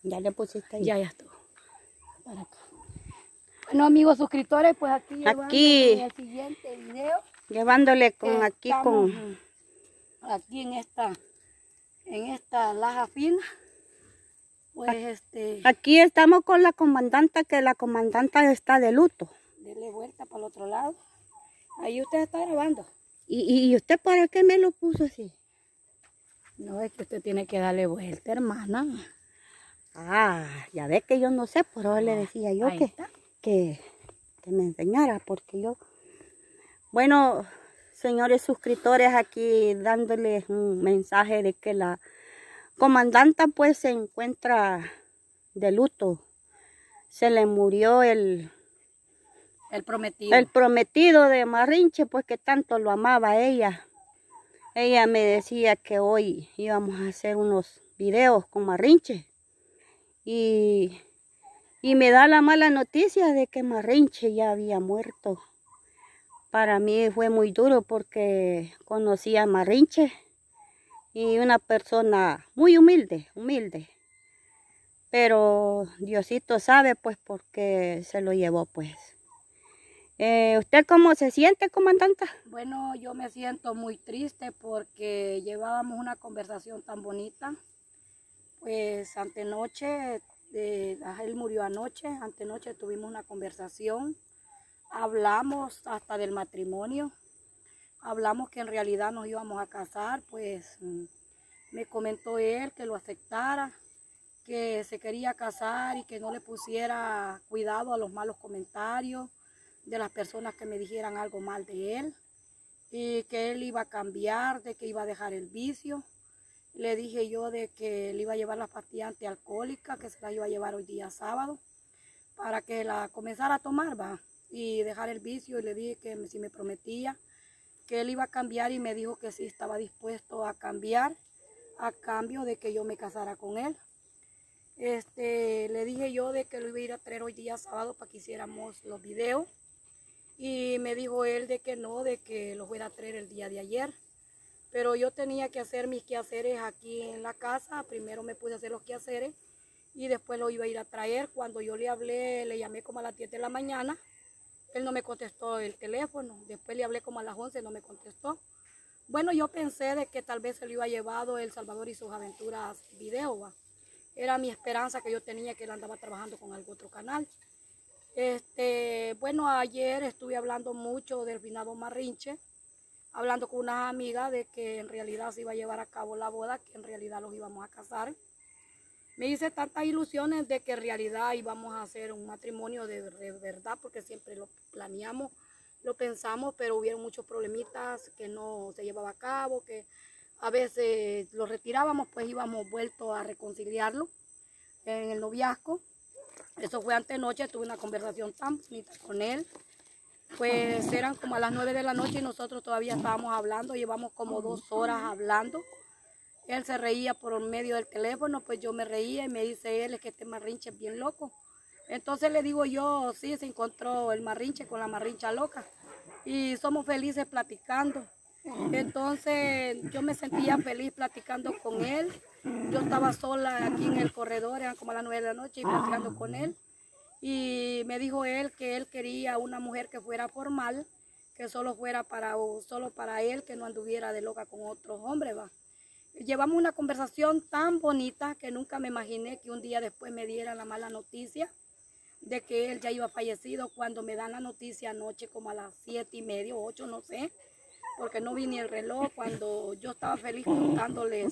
Ya le pusiste ahí. Ya estuvo. Para acá. Bueno, amigos suscriptores, pues aquí llevándole el siguiente video. Llevándole con aquí en esta laja fina. Pues aquí estamos con la comandante, que la comandante está de luto. Dele vuelta para el otro lado. Ahí usted está grabando. ¿Y usted para qué me lo puso así? No, es que usted tiene que darle vuelta, hermana. Ah, ya ve que yo no sé, por eso le decía yo que me enseñara, porque yo... Bueno, señores suscriptores, aquí dándoles un mensaje de que la comandante pues se encuentra de luto. Se le murió el prometido de Marrinche, pues que tanto lo amaba a ella. Ella me decía que hoy íbamos a hacer unos videos con Marrinche. Y me da la mala noticia de que Marrinche ya había muerto. Para mí fue muy duro porque conocí a Marrinche y una persona muy humilde. Pero Diosito sabe pues por qué se lo llevó pues. ¿Usted cómo se siente, comandante? Bueno, yo me siento muy triste porque llevábamos una conversación tan bonita. Pues antenoche, él murió anoche, antenoche tuvimos una conversación, hablamos hasta del matrimonio, hablamos que en realidad nos íbamos a casar, pues me comentó él que lo aceptara, que se quería casar y que no le pusiera cuidado a los malos comentarios de las personas que me dijeran algo mal de él, y que él iba a cambiar, de que iba a dejar el vicio. Le dije yo de que le iba a llevar la pastilla antialcohólica, que se la iba a llevar hoy día sábado, para que la comenzara a tomar, va, y dejar el vicio. Y le dije que si me prometía que él iba a cambiar, y me dijo que sí estaba dispuesto a cambiar a cambio de que yo me casara con él. Le dije yo de que lo iba a ir a traer hoy día sábado para que hiciéramos los videos. Y me dijo él de que no, de que los fuera a traer el día de ayer. Pero yo tenía que hacer mis quehaceres aquí en la casa. Primero me puse a hacer los quehaceres y después lo iba a ir a traer. Cuando yo le hablé, le llamé como a las 10 de la mañana. Él no me contestó el teléfono. Después le hablé como a las 11, no me contestó. Bueno, yo pensé de que tal vez se lo iba llevado El Salvador y sus aventuras video, ¿va? Era mi esperanza que yo tenía, que él andaba trabajando con algún otro canal. Bueno, ayer estuve hablando mucho del finado Marrinche, hablando con unas amigas de que en realidad se iba a llevar a cabo la boda, que en realidad los íbamos a casar. Me hice tantas ilusiones de que en realidad íbamos a hacer un matrimonio de verdad, porque siempre lo planeamos, lo pensamos, pero hubieron muchos problemitas que no se llevaba a cabo, que a veces lo retirábamos, pues íbamos vuelto a reconciliarlo en el noviazgo. Eso fue antenoche, tuve una conversación tan bonita con él. Pues eran como a las 9 de la noche y nosotros todavía estábamos hablando, llevamos como 2 horas hablando. Él se reía por medio del teléfono, pues yo me reía y me dice él, es que este Marrinche es bien loco. Entonces le digo yo, sí, se encontró el Marrinche con la Marrincha loca y somos felices platicando. Entonces yo me sentía feliz platicando con él. Yo estaba sola aquí en el corredor, eran como a las 9 de la noche y platicando con él. Y me dijo él que él quería una mujer que fuera formal, que solo fuera solo para él, que no anduviera de loca con otros hombres, va. Llevamos una conversación tan bonita que nunca me imaginé que un día después me diera la mala noticia de que él ya iba fallecido. Cuando me dan la noticia anoche como a las 7:30, 8, no sé, porque no vi ni el reloj, cuando yo estaba feliz contándoles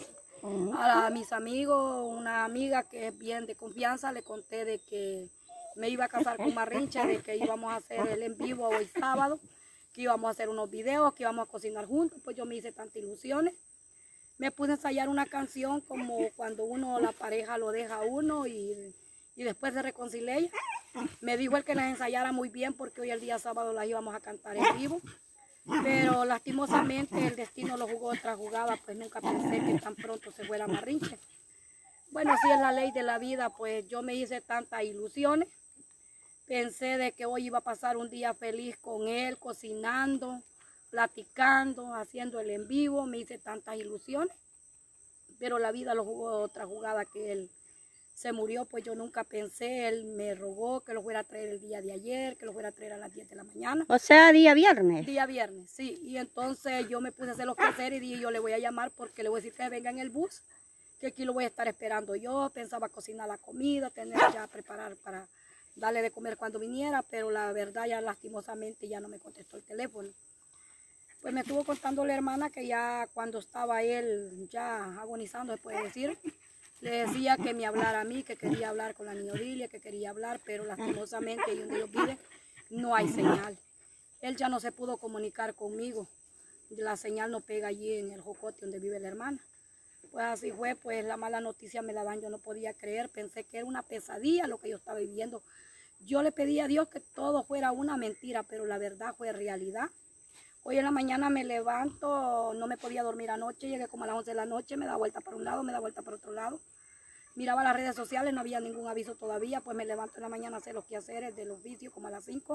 a mis amigos, una amiga que es bien de confianza, le conté de que me iba a casar con Marrinche, de que íbamos a hacer el en vivo hoy sábado, que íbamos a hacer unos videos, que íbamos a cocinar juntos. Pues yo me hice tantas ilusiones. Me puse a ensayar una canción como cuando la pareja lo deja a uno y después se reconcilia. Me dijo él que las ensayara muy bien porque hoy el día sábado las íbamos a cantar en vivo. Pero lastimosamente el destino lo jugó otra jugada, pues nunca pensé que tan pronto se fuera Marrinche. Bueno, si es la ley de la vida, pues yo me hice tantas ilusiones. Pensé de que hoy iba a pasar un día feliz con él, cocinando, platicando, haciendo el en vivo. Me hice tantas ilusiones, pero la vida lo jugó otra jugada que él se murió, pues yo nunca pensé, él me rogó que lo fuera a traer el día de ayer, que lo fuera a traer a las 10 de la mañana. O sea, día viernes. Día viernes, sí. Y entonces yo me puse a hacer los quehaceres y dije, yo le voy a llamar porque le voy a decir que venga en el bus, que aquí lo voy a estar esperando yo. Pensaba cocinar la comida, tener ya preparar para darle de comer cuando viniera, pero la verdad ya lastimosamente ya no me contestó el teléfono. Pues me estuvo contando la hermana que ya cuando estaba él ya agonizando, se puede decir, le decía que me hablara a mí, que quería hablar con la niña Odilia, que quería hablar, pero lastimosamente ahí donde ellos viven no hay señal. Él ya no se pudo comunicar conmigo, la señal no pega allí en el jocote donde vive la hermana. Pues así fue, pues la mala noticia me la dan, yo no podía creer, pensé que era una pesadilla lo que yo estaba viviendo. Yo le pedí a Dios que todo fuera una mentira, pero la verdad fue realidad. Hoy en la mañana me levanto, no me podía dormir anoche, llegué como a las 11 de la noche, me da vuelta para un lado, me da vuelta para otro lado. Miraba las redes sociales, no había ningún aviso todavía, pues me levanto en la mañana a hacer los quehaceres del oficio como a las 5.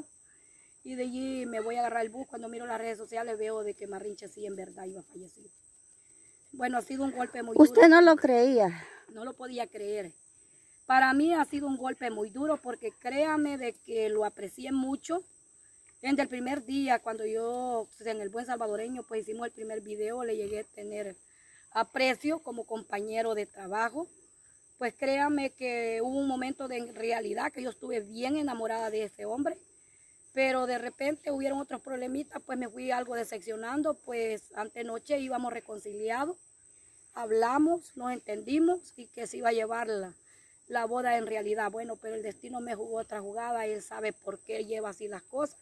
Y de allí me voy a agarrar el bus, cuando miro las redes sociales veo de que Marrinche sí en verdad iba fallecido. Bueno, ha sido un golpe muy duro. ¿Usted no lo creía? No lo podía creer. Para mí ha sido un golpe muy duro porque créame de que lo aprecié mucho. Desde el primer día, cuando yo, en el Buen Salvadoreño, pues hicimos el primer video, le llegué a tener aprecio como compañero de trabajo. Pues créame que hubo un momento de realidad que yo estuve bien enamorada de ese hombre. Pero de repente hubieron otros problemitas, pues me fui algo decepcionando, pues antenoche íbamos reconciliados, hablamos, nos entendimos y que se iba a llevar la boda en realidad. Bueno, pero el destino me jugó otra jugada, él sabe por qué lleva así las cosas.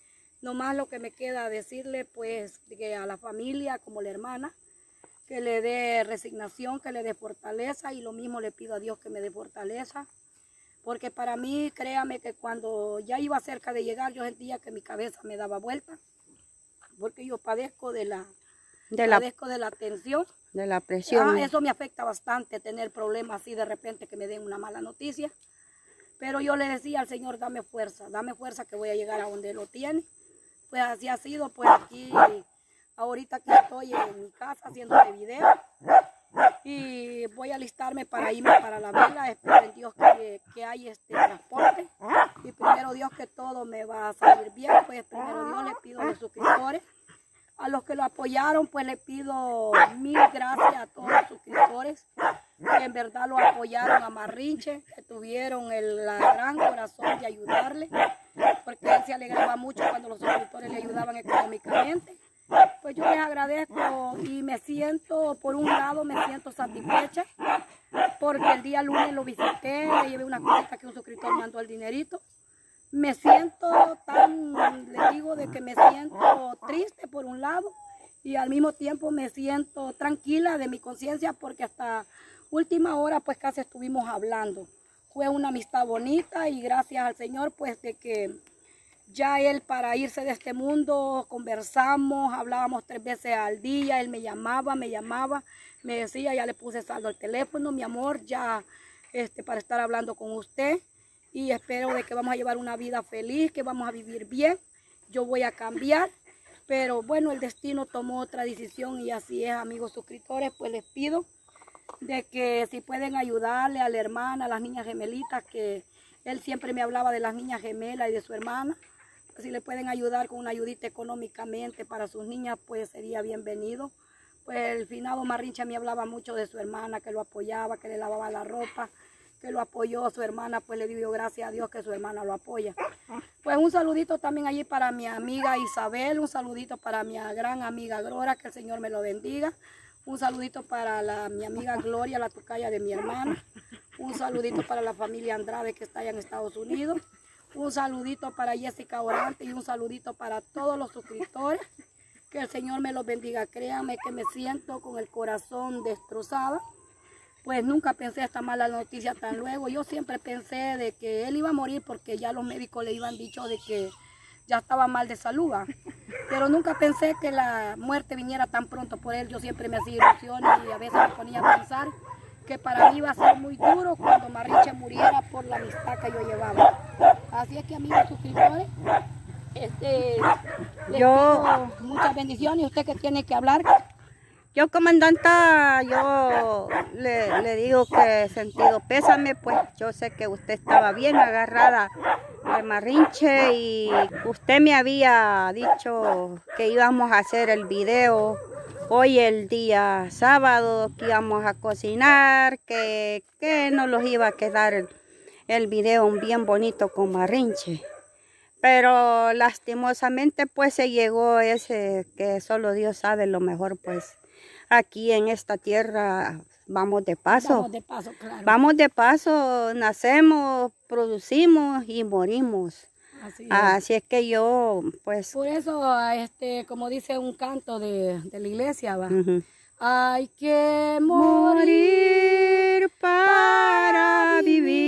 Nomás lo que me queda decirle, pues, que a la familia, como la hermana, que le dé resignación, que le dé fortaleza, y lo mismo le pido a Dios que me dé fortaleza. Porque para mí, créame que cuando ya iba cerca de llegar, yo sentía que mi cabeza me daba vuelta, porque yo padezco de la tensión. De la presión. Eso me afecta bastante, tener problemas así de repente que me den una mala noticia. Pero yo le decía al Señor, dame fuerza que voy a llegar a donde Él lo tiene. Pues así ha sido, pues aquí, ahorita que estoy en mi casa haciendo este video. Y voy a alistarme para irme para la vela. Espero en Dios que hay este transporte. Y primero Dios que todo me va a salir bien. Pues primero Dios le pido a los suscriptores. A los que lo apoyaron, pues le pido mil gracias a todos los suscriptores que en verdad lo apoyaron a Marrinche, que tuvieron el gran corazón de ayudarle, porque él se alegraba mucho cuando los suscriptores le ayudaban económicamente. Pues yo les agradezco y me siento, por un lado, me siento satisfecha, porque el día lunes lo visité, le llevé una cosita que un suscriptor mandó el dinerito. Me siento le digo de que me siento triste por un lado y al mismo tiempo me siento tranquila de mi conciencia porque hasta última hora pues casi estuvimos hablando. Fue una amistad bonita y gracias al Señor pues de que ya él para irse de este mundo conversamos, hablábamos 3 veces al día, él me llamaba, me decía, ya le puse saldo al teléfono, mi amor, ya para estar hablando con usted. Y espero de que vamos a llevar una vida feliz, que vamos a vivir bien. Yo voy a cambiar, pero bueno, el destino tomó otra decisión y así es, amigos suscriptores. Pues les pido de que si pueden ayudarle a la hermana, a las niñas gemelitas, que él siempre me hablaba de las niñas gemelas y de su hermana. Pues si le pueden ayudar con una ayudita económicamente para sus niñas, pues sería bienvenido. Pues el finado Marrinche me hablaba mucho de su hermana, que lo apoyaba, que le lavaba la ropa, que lo apoyó su hermana, pues le dio gracias a Dios que su hermana lo apoya. Pues un saludito también allí para mi amiga Isabel, un saludito para mi gran amiga Gloria, que el Señor me lo bendiga. Un saludito para mi amiga Gloria, la tocaya de mi hermana. Un saludito para la familia Andrade que está allá en Estados Unidos. Un saludito para Jessica Orante y un saludito para todos los suscriptores. Que el Señor me los bendiga. Créanme que me siento con el corazón destrozado. Pues nunca pensé esta mala noticia tan luego. Yo siempre pensé de que él iba a morir porque ya los médicos le iban dicho de que ya estaba mal de salud. Pero nunca pensé que la muerte viniera tan pronto por él. Yo siempre me hacía ilusiones y a veces me ponía a pensar que para mí iba a ser muy duro cuando Marrinche muriera por la amistad que yo llevaba. Así es que, amigos suscriptores, les pido muchas bendiciones. ¿Y usted qué tiene que hablar? Yo, comandanta, yo le digo que sentido pésame, pues yo sé que usted estaba bien agarrada de Marrinche y usted me había dicho que íbamos a hacer el video hoy el día sábado, que íbamos a cocinar, que nos los iba a quedar el video bien bonito con Marrinche. Pero lastimosamente pues se llegó ese que solo Dios sabe lo mejor, pues aquí en esta tierra vamos de paso. Vamos de paso, claro. Vamos de paso, nacemos, producimos y morimos. Así es que yo pues... Por eso, como dice un canto de la iglesia, ¿va? Hay que morir para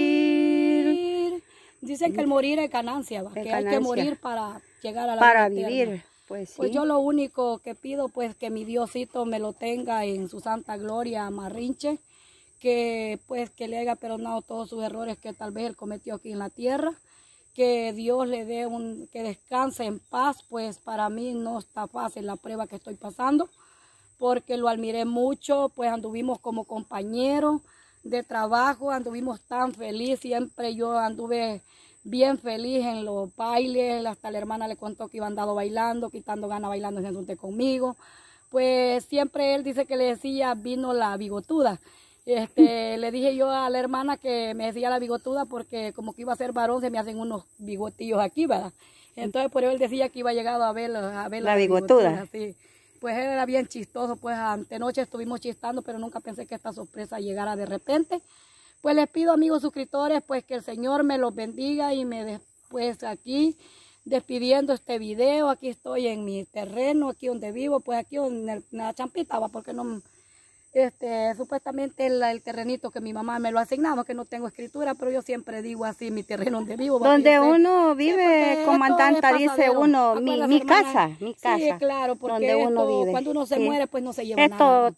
vivir. Dicen que el morir es ganancia, ¿va? Que hay que morir para llegar a la vida vivir, eterna. pues sí. Pues yo lo único que pido, pues que mi Diosito me lo tenga en su santa gloria a Marrinche, que pues que le haya perdonado todos sus errores que tal vez él cometió aquí en la tierra, que Dios le dé que descanse en paz, pues para mí no está fácil la prueba que estoy pasando, porque lo admiré mucho, pues anduvimos como compañeros de trabajo, anduvimos tan feliz, siempre yo anduve bien feliz en los bailes, hasta la hermana le contó que iba andado bailando, quitando ganas bailando en junte conmigo, pues siempre él dice que le decía vino la bigotuda. Le dije yo a la hermana que me decía la bigotuda porque como que iba a ser varón se me hacen unos bigotillos aquí, ¿verdad? Entonces por eso él decía que iba llegado a ver la bigotuda. Sí. Pues él era bien chistoso, pues antenoche estuvimos chistando, pero nunca pensé que esta sorpresa llegara de repente. Pues les pido, amigos suscriptores, pues que el Señor me los bendiga y pues aquí despidiendo este video. Aquí estoy en mi terreno, aquí donde vivo, pues aquí en la champita, ¿va? Porque no... supuestamente el terrenito que mi mamá me lo ha asignado, que no tengo escritura, pero yo siempre digo así, mi terreno donde vivo. Donde uno vive, comandante, dice uno, mi casa. Sí, claro, porque donde uno vive. Cuando uno se muere, pues no se lleva nada.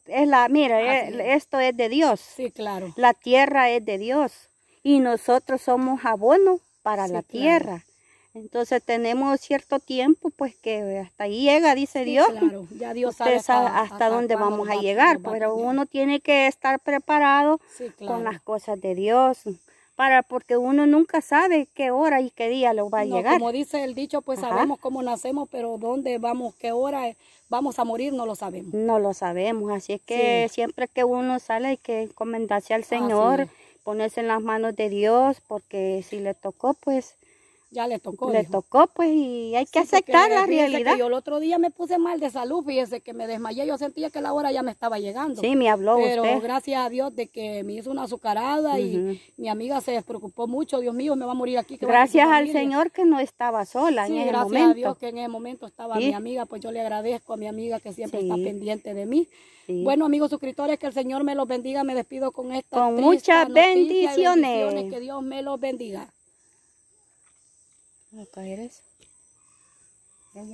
Esto es de Dios. Sí, claro. La tierra es de Dios y nosotros somos abono para la tierra. Entonces tenemos cierto tiempo, pues que hasta ahí llega, dice Dios. Claro, ya Dios sabe hasta dónde vamos a llegar, pero uno tiene que estar preparado con las cosas de Dios, porque uno nunca sabe qué hora y qué día lo va a llegar. Como dice el dicho, pues sabemos cómo nacemos, pero dónde vamos, qué hora vamos a morir, no lo sabemos. No lo sabemos, así es que siempre que uno sale hay que encomendarse al Señor, ponerse en las manos de Dios, porque si le tocó, pues... Ya le tocó. Le tocó, pues, y hay que aceptar la realidad. Yo el otro día me puse mal de salud, fíjese que me desmayé, yo sentía que la hora ya me estaba llegando. Sí, me habló pero usted. Gracias a Dios de que me hizo una azucarada y mi amiga se despreocupó mucho, Dios mío, me va a morir aquí. Gracias al Señor que no estaba sola en ese momento. Gracias a Dios que en ese momento estaba mi amiga, pues yo le agradezco a mi amiga que siempre está pendiente de mí. Bueno, amigos suscriptores, que el Señor me los bendiga, me despido con esta con muchas bendiciones. Que Dios me los bendiga. ¿Va a caer eso?